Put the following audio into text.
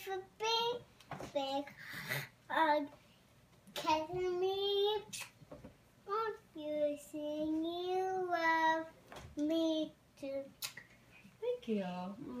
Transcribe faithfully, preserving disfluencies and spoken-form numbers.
a big, big hug. Kiss me. Won't you sing you love me too? Thank you.